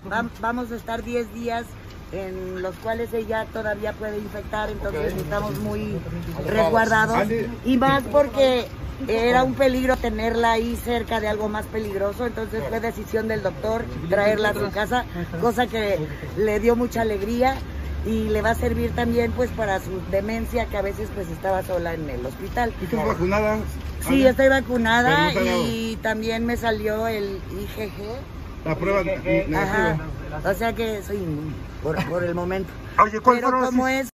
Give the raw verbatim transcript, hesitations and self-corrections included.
Va, vamos a estar diez días en los cuales ella todavía puede infectar, entonces okay. estamos muy resguardados. Y más porque era un peligro tenerla ahí cerca de algo más peligroso, entonces fue decisión del doctor traerla a su casa, cosa que le dio mucha alegría y le va a servir también pues para su demencia, que a veces pues estaba sola en el hospital. ¿Y tú vacunada? Sí, estoy vacunada y también me salió el I G G. La prueba negativa. Ajá. O sea que soy inmune por, por el momento. Oye, ¿cuál Pero como es